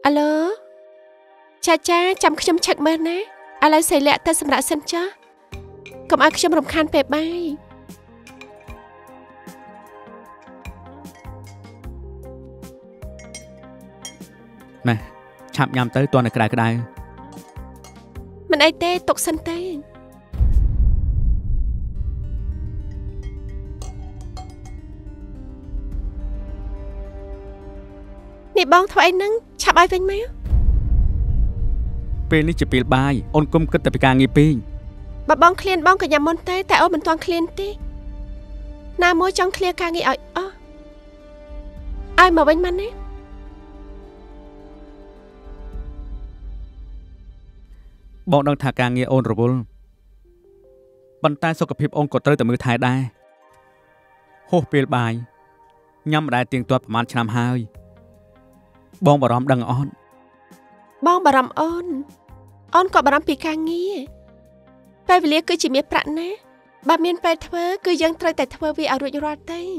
Alo cha cha chămខ្ញុំឆឹកមើលណាឥឡូវសេលាក់ទៅសម្រាប់សិនចាកុំឲ្យខ្ញុំរំខានពេលបាយណែឆាប់ញ៉ាំទៅតើនៅក្តៅក្តៅមិនអីទេទុកសិនទេនេះបងធ្វើអីហ្នឹងឆាប់ឲ្យវិញមកពេលនេះជាពេលបាយអូនគុំគិតតែពីការងារពេកបើបងឃ្លានបងក៏ញ៉ាំមុនទេតែអូនមិនទាន់ឃ្លានទេណាមួយចង់ឃ្លាការងារឲ្យអស់ឲ្យមកវិញមកណាបងដឹងថាការងារអូនរវល់ប៉ុន្តែសុខភាពអូនក៏ត្រូវតែមើលថែដែរហួសពេលបាយញ៉ាំម្ដាយទៀងទាត់ប្រហែលឆ្នាំហើយបងបារម្ភដឹងអត់បងបារម្ភអូនក៏បារម្ភពីការងារពេលវេលាគឺជាមាសប្រាក់ណាបើមានពេលធ្វើគឺយើងត្រូវតែធ្វើវាឲ្យរួចរាល់ទៅ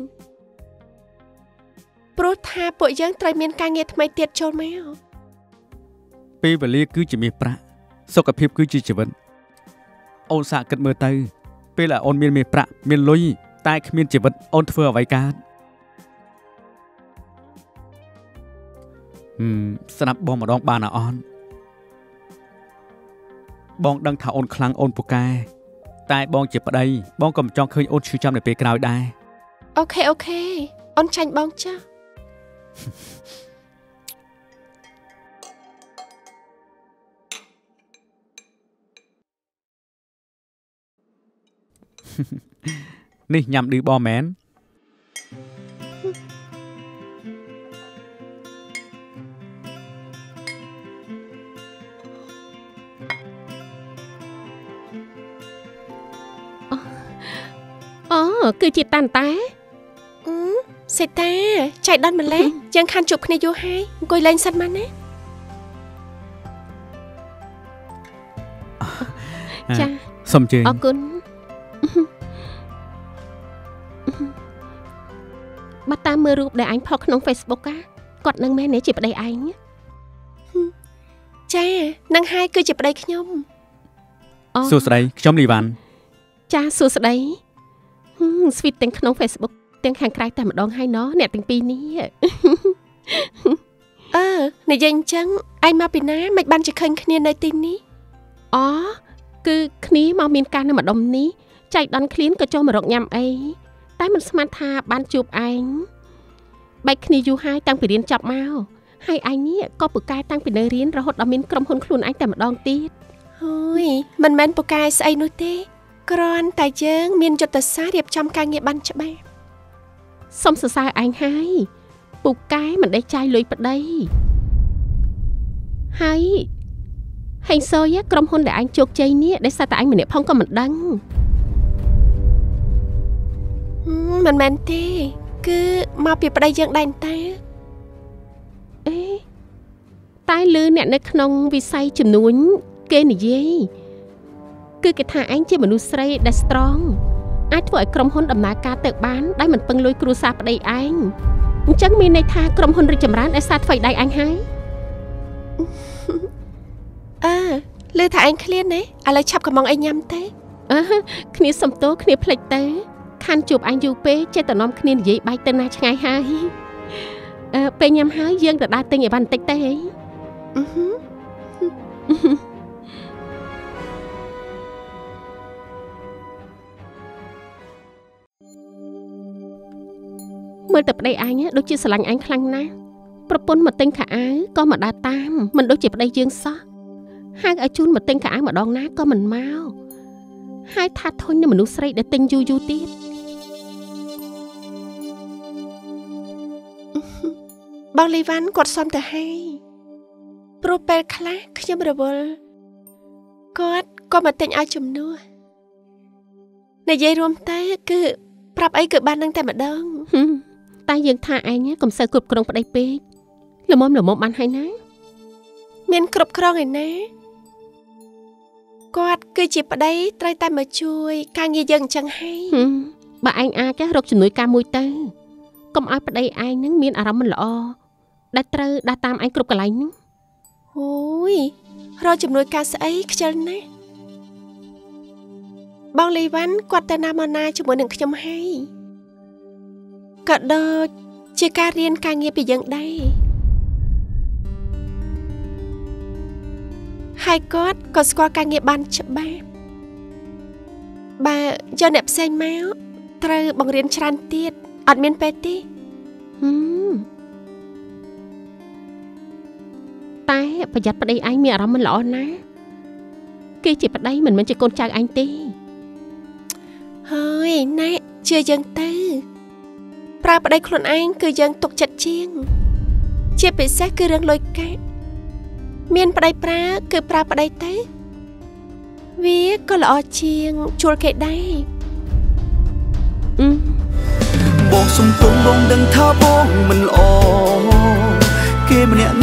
ព្រោះថាពួកយើងត្រូវមានការងារថ្មីទៀតចូលមកពេលវេលាគឺជាមាសប្រាក់សុខភាពគឺជាជីវិតអូនសាកគិតមើលទៅពេលដែលអូនមានមាសប្រាក់មានលុយតែគ្មានជីវិតអូនធ្វើអ្វីកើតស្ដាប់បងម្ដងបានអត់បងដឹងថាអូនខ្លាំងអូនពូកែតែបងជាប្តីបងក៏មិនចង់ឃើញអូនឈឺចាប់នៅពេលក្រោយដែរអូខេអូនចាញ់បងចានេះញ៉ាំឌឺបងមែនគឺជាតាន់តែសេតាចៃដន្យម្លេះយើងខានជួបគ្នាយូរហើយអង្គុយលេងសិនមកណាចាសូមជើញអរគុណបើតាមមើលរូបដែលអញផុសក្នុង Facebook គាត់នឹងមែនទេជាប្តីឯងចានឹងហើយគឺជាប្តីខ្ញុំសួស្តីខ្ញុំលីវ៉ាន់ចាសួស្តីស្វីតទាំងក្នុង Facebook ទាំងខាងក្រៅតែម្ដងហើយណោះអ្នកទាំងពីរនេះនិយាយអញ្ចឹងឯងមកពីណាមិនបានជាឃើញគ្នានៅទីនេះគឺគ្នាមកមានការនៅម្ដុំនេះចៃដន្យឃ្លានក៏ចូលមករកញ៉ាំអីតែមិនស្មានថាបានជួបឯងបែកគ្នាយូរហើយតាំងពីរៀនចប់មកហើយឯងនេះក៏ពូកែតាំងពីនៅរៀនរហូតដល់មានក្រុមហ៊ុនខ្លួនឯងតែម្ដងទៀតហើយមិនមែនពូកែស្អីនោះទេគ្រាន់តែយើងមានយុទ្ធសាស្ត្ររៀបចំការងារបានច្បាស់សុំសរសើរឯងហើយពូកែមិនដេកចាយលុយប្តីហើយហេងសយក្រុមហ៊ុនដែលឯងជោគជ័យនេះដែលសារតែឯងម្នាក់ផងក៏មិនដឹងមិនមែនទេគឺមកពីប្តីយើងដែរតែតែលឺអ្នកនៅក្នុងវិស័យចំនួនគេនិយាយគឺគេថាឯងជាមនុស្សស្រីដែល strong អាចធ្វើឲ្យក្រុមហ៊ុនដំណើរការទៅបានដោយមិនពឹងលុយគ្រួសារប្តីឯងអញ្ចឹងមានន័យថាក្រុមហ៊ុនរីកចម្រើនដោយសារធ្វើដៃឯងហើយលើថាឯងឃ្លានទេឥឡូវឆាប់កំងអីញ៉ាំទេគ្នាសំទោគ្នាភ្លេចទៅខានជួបឯងយូរពេកចេះតែនាំគ្នានិយាយបែកទៅណាឆ្ងាយហើយពេលញ៉ាំហើយយើងទៅដើរទិញអីវ៉ាន់បន្តិចទេមើលតែប្តីអញដូចជាស្រឡាញ់អញខ្លាំងណាស់ប្រពន្ធមកទិញខោអាវក៏មកដើរតាមមិនដូចជាប្តីយើងសោះហៅឲ្យជូនមកទិញខោអាវម្ដងណាក៏មិនមកហើយថាធុញនឹងមនុស្សស្រីដែលទិញយូរទៀតបងលីវ៉ាន់គាត់សុំទៅហើយព្រោះពេលខ្លះខ្ញុំរវល់គាត់ក៏មកទិញឲ្យជំនួសនិយាយរួមទៅគឺប្រាប់អីគឺបាននឹងតែម្ដងតែយើងថាឯងកុំសូវគ្រប់គ្រងប្តីពេកល្មមបានហើយណាមានគ្រប់គ្រងឯណាគាត់គឺជាប្តីត្រូវតែមកជួយការងារយើងអញ្ចឹងហើយបើឯងអាចរកជំនួយការមួយទៅកុំឲ្យប្តីឯងនឹងមានអារម្មណ៍មិនល្អដែលត្រូវដើរតាមឯងគ្រប់កន្លែងហ្នឹង Ôi, rồi chụp nuôi ca sấy chân nè. Bong Lý Văn quạt tên nam na chụp một đừng chấm hay. Cỡ đó chỉ ca riêng ca nghiệp bị dần đây. Hai cốt có qua ca nghiệp ban chụp ba. Bà cho nẹp xanh máu, trời bằng riêng tràn tiết, ọt miên bê tí. Tại bà giặt bà đây anh mẹ đó mình lọ ná. Khi chỉ bà đây mình chỉ con trai anh tí. Hơi nè, chưa dân tư. Pra bà đây khuôn anh cứ dân tục chặt chiêng. Chia bị xét cứ răng lôi cá. Miên bà đây pra cứ pra bà đây tới. Vì có lọ chiêng chua kệ đây. Bông sung tung bông đừng tha bông mình ồ. Kê mà nẹ